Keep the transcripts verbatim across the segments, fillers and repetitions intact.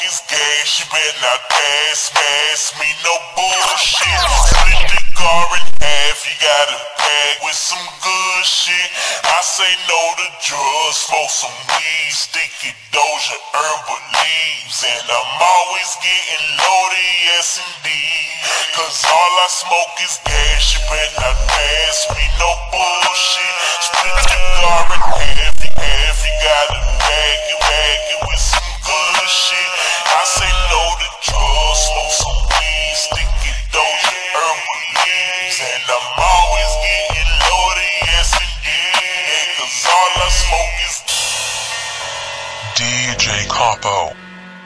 is gas, you better not pass, pass me no bullshit. Split the car in half, you gotta pack with some good shit. I say no to drugs, smoke some weed, sticky doja, herbal leaves. And I'm always getting loaded, yes indeed. Cause all I smoke is gas, you better not pass me no bullshit. Split the car in half, you half, you gotta pack it, pack it with some good shit. I say no to drugs, smoke some weed, sticky doja, herbal leaves. And I'm always getting loaded, yes indeed. Cause all I smoke is D J Capo.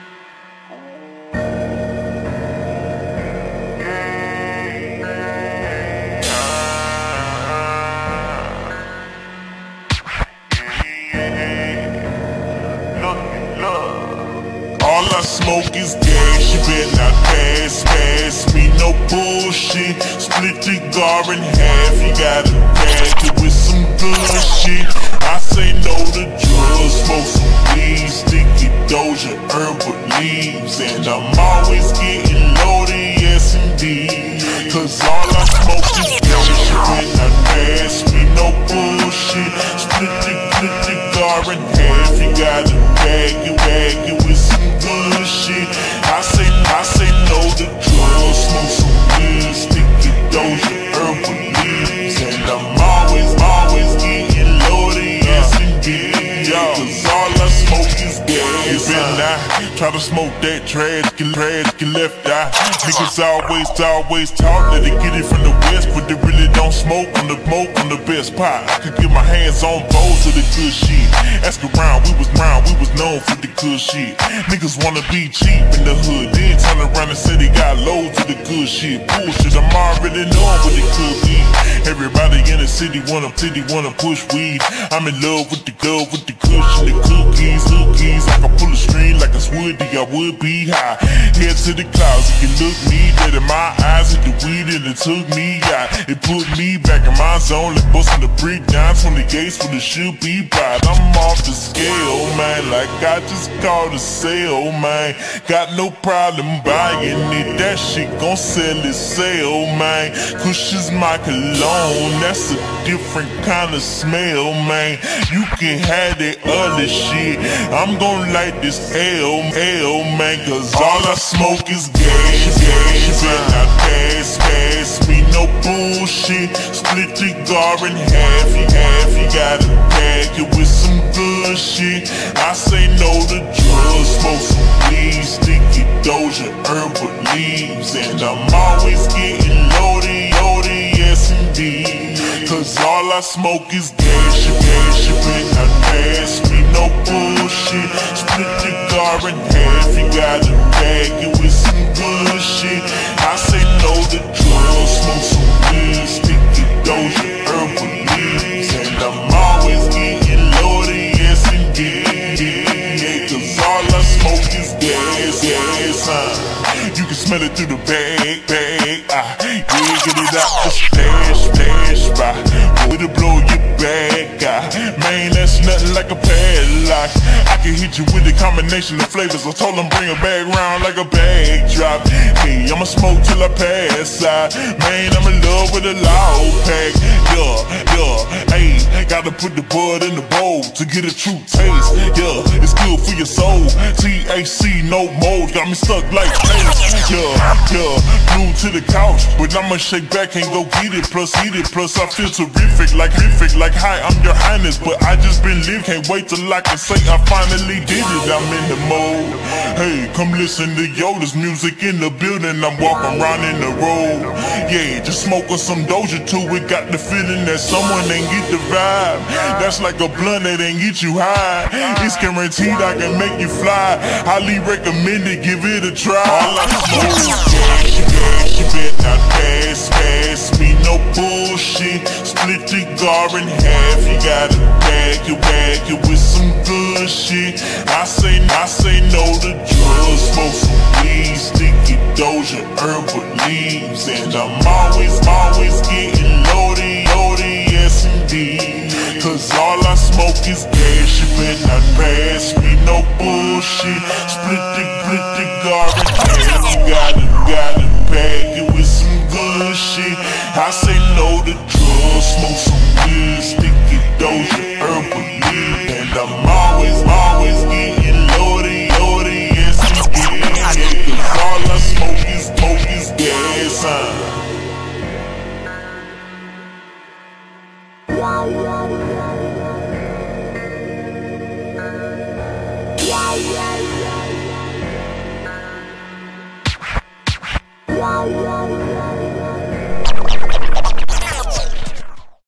All I smoke is gas, you better not pass, pass me no bullshit. Split the gar in half, you gotta pack it with some good shit. I say no to drugs, smoke some weed, sticky doja, herbal leaves. And I'm always getting loaded, yes indeed. Cause all I smoke is gas, you better not pass me no bullshit. Split the, split the gar in half, you gotta pack it, pack it with some good shit. I say, I say no to drugs, smoke some weed, sticky doja, herbal leaves. And I'm always, always getting loaded, yes indeed. Cause all I smoke is gas. And I try to smoke that trash, get trash, get left eye. Niggas always, always talk that they get it from the west, but they really don't smoke on the smoke on the best pot. I could get my hands on both of the good shit. Ask around, we was round, we was known for the good shit. Niggas wanna be cheap in the hood, then turn around and say they got loads of the good shit. Bullshit, I'm already knowing what it could be. Everybody in the city wanna, city wanna push weed. I'm in love with the glove, with the cushion, the cookies, cookies. I can pull a string like a woody, I would be high. Head to the clouds, you can look me dead in my eyes. Hit the weed and it took me out. It put me back in my zone, like busting the brick down. twenty-eights for the should be bright. I'm off the scale, man, like I just called a sale, man. Got no problem buying it, that shit gon' sell itself, man. Kush is my cologne, that's a different kind of smell, man. You can have that other shit, I'm gon' light this L, L, man. Cause all I smoke is gas, gas. You better not pass, pass me no bullshit. Split the gar in half, you half, you gotta pack it with some good shit. I say no to drugs, smoke some weed, sticky doja, herbal leaves. And I'm always getting loaded, loaded, yes indeed. Cause all I smoke is gas, you gas, you better not pass me no bullshit. Split the gar in half, you gotta pack it with some good shit. I say no to drugs, smoke some weed, sticky doja, herbal leaves. And I'm always getting loaded, yes indeed. Cause all I smoke is gas, gas, huh? You can smell it through the bag, bag, ah. Yeah, get it out the stash, stash, spot. With it blow your back, ah. Man, that's nothing like a padlock. I can hit you with a combination of flavors. I told them bring a bag round like a bag drop. Hey, I'ma smoke till I pass out. Man, I'm in love with a loud pack. Yeah, yeah, hey, gotta put the bud in the bowl to get a true taste. Yeah, it's good for your soul. T H C, no mold, got me stuck like taste. Yeah, yeah, glued to the couch, but I'ma shake back and go get it. Plus eat it, plus I feel terrific, like terrific, like hi, I'm your highness. But I just been live, can't wait till I can say I finally did it. I'm in the mode. Hey, come listen to Yoda's music in the building. I'm walking around in the road. Yeah, just smoking some Doja too. It got the feeling that someone ain't get the vibe. That's like a blunt that ain't get you high. It's guaranteed I can make you fly. Highly recommended, give it a try. All I smoke is gas, you gas, you better not pass, pass me no bullshit. Split the gar in half, you gotta pack it, pack it with some good shit. I say, I say no to drugs, smoke some weed, sticky doja, herbal leaves. And I'm always, always getting loaded, loaded, yes indeed. Cause all I smoke is gas, you better not pass me no bullshit. Split the, split the I say no to drugs, smoke some weed, sticky doja, herbal leaf. And I'm always, always getting loaded, loaded, yes indeed. Yeah, cause all I smoke is, smoke is gas, huh? Yeah, yeah.